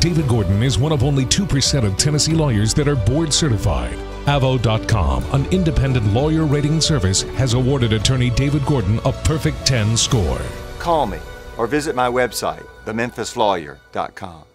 David Gordon is one of only 2% of Tennessee lawyers that are board certified. Avo.com, an independent lawyer rating service, has awarded attorney David Gordon a perfect 10 score. Call me or visit my website, thememphislawyer.com.